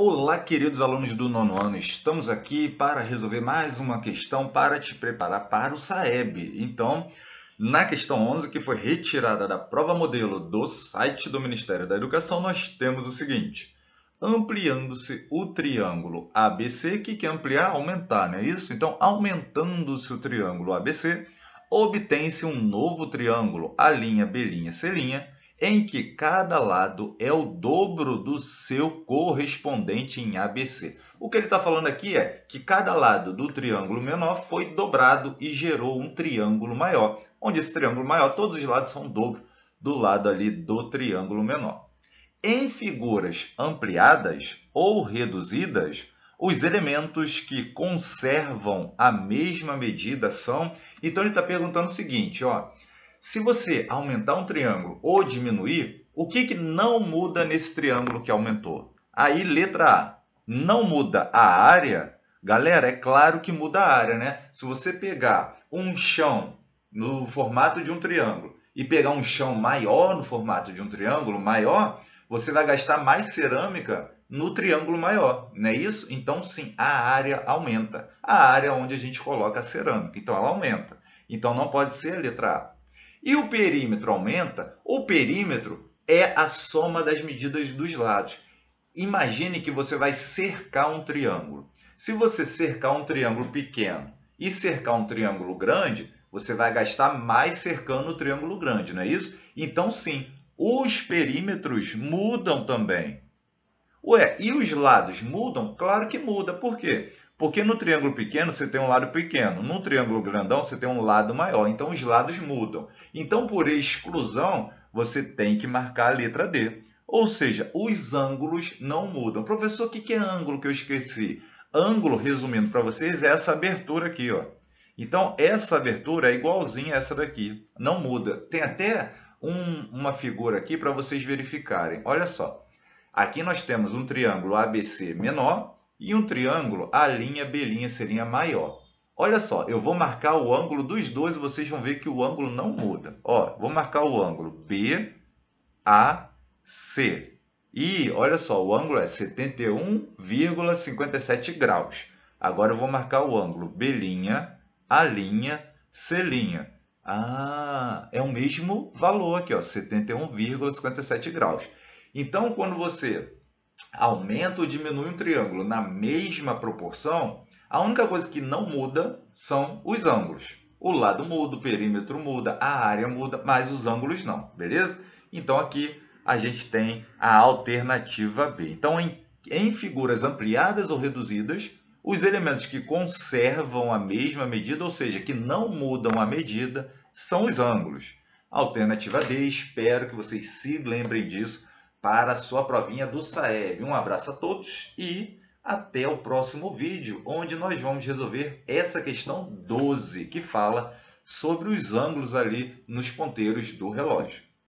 Olá, queridos alunos do nono ano, estamos aqui para resolver mais uma questão para te preparar para o SAEB. Então, na questão 11, que foi retirada da prova modelo do site do Ministério da Educação, nós temos o seguinte: ampliando-se o triângulo ABC, que é ampliar, aumentar, não é isso? Então, aumentando-se o triângulo ABC, obtém-se um novo triângulo, A', B', C', em que cada lado é o dobro do seu correspondente em ABC. O que ele está falando aqui é que cada lado do triângulo menor foi dobrado e gerou um triângulo maior, onde esse triângulo maior, todos os lados são o dobro do lado ali do triângulo menor. Em figuras ampliadas ou reduzidas, os elementos que conservam a mesma medida são... Então, ele está perguntando o seguinte, ó. Se você aumentar um triângulo ou diminuir, o que não muda nesse triângulo que aumentou? Aí, letra A, não muda a área. Galera, é claro que muda a área, né? Se você pegar um chão no formato de um triângulo e pegar um chão maior no formato de um triângulo maior, você vai gastar mais cerâmica no triângulo maior, não é isso? Então, sim, a área aumenta. A área onde a gente coloca a cerâmica. Então, ela aumenta. Então, não pode ser a letra A. E o perímetro aumenta? O perímetro é a soma das medidas dos lados. Imagine que você vai cercar um triângulo. Se você cercar um triângulo pequeno e cercar um triângulo grande, você vai gastar mais cercando o triângulo grande, não é isso? Então, sim, os perímetros mudam também. Ué, e os lados mudam? Claro que muda. Por quê? Porque no triângulo pequeno você tem um lado pequeno, no triângulo grandão você tem um lado maior, então os lados mudam. Então, por exclusão, você tem que marcar a letra D. Ou seja, os ângulos não mudam. Professor, o que é ângulo que eu esqueci? Ângulo, resumindo para vocês, é essa abertura aqui, ó. Então, essa abertura é igualzinha a essa daqui, não muda. Tem até uma figura aqui para vocês verificarem. Olha só. Aqui nós temos um triângulo ABC menor e um triângulo A', B', C' maior. Olha só, eu vou marcar o ângulo dos dois e vocês vão ver que o ângulo não muda. Ó, vou marcar o ângulo BAC. E olha só, o ângulo é 71,57 graus. Agora eu vou marcar o ângulo B', A', C'. Ah, é o mesmo valor aqui, ó, 71,57 graus. Então, quando você aumenta ou diminui um triângulo na mesma proporção, a única coisa que não muda são os ângulos. O lado muda, o perímetro muda, a área muda, mas os ângulos não, beleza? Então, aqui a gente tem a alternativa B. Então, em figuras ampliadas ou reduzidas, os elementos que conservam a mesma medida, ou seja, que não mudam a medida, são os ângulos. Alternativa D, espero que vocês se lembrem disso para a sua provinha do SAEB. Um abraço a todos e até o próximo vídeo, onde nós vamos resolver essa questão 12, que fala sobre os ângulos ali nos ponteiros do relógio.